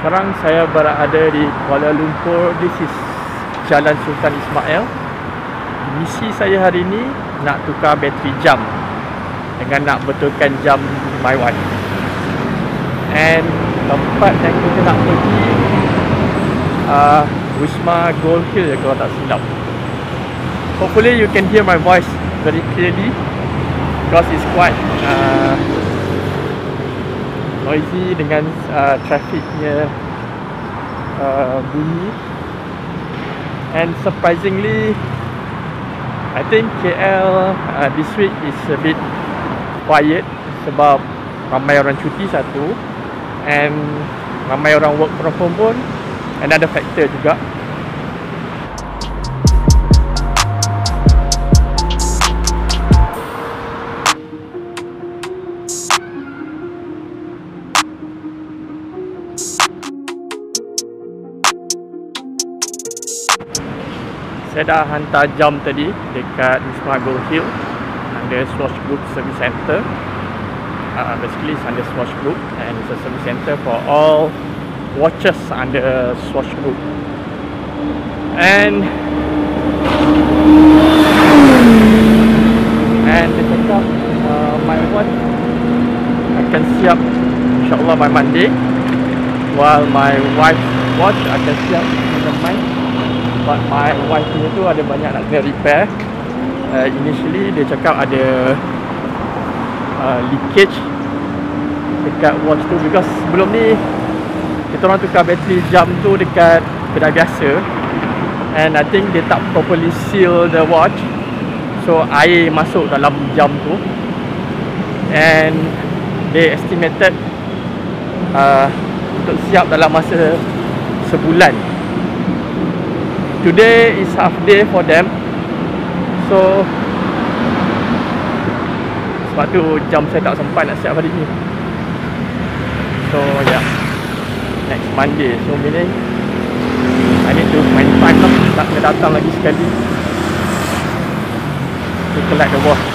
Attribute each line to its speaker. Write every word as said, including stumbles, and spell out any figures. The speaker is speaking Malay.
Speaker 1: Sekarang saya berada di Kuala Lumpur. This is Jalan Sultan Ismail. Misi saya hari ini nak tukar bateri jam dengan nak betulkan jam my wife. And tempat yang kita nak pergi uh, Wisma Gold Hill kalau tak silap. Hopefully you can hear my voice very clearly because it's quite uh, noisy dengan uh, trafficnya uh, bunyi. And surprisingly, I think K L uh, this week is a bit quiet sebab ramai orang cuti satu, and ramai orang work from home pun another factor juga. Saya dah hantar jam tadi dekat Wisma Gold Hill under Swatch Group Service Center. Uh, basically it's under Swatch Group and it's a service center for all watches under Swatch Group. And and dia cakap uh, my watch akan siap insyaAllah by Monday, while my wife's watch akan siap on mine. But my wife punya tu ada banyak nak kena repair. uh, Initially dia cakap ada uh, leakage dekat watch tu, because sebelum ni kita orang tukar bateri jam tu dekat kedai biasa, and I think dia tak properly seal the watch, so air masuk dalam jam tu, and they estimated uh, untuk siap dalam masa sebulan. Today is half day for them, so sebab tu jam saya tak sempat nak siap hari ni. So yeah, next Monday, so meaning I need to find time lah, tak kena datang lagi sekali to collect the watch.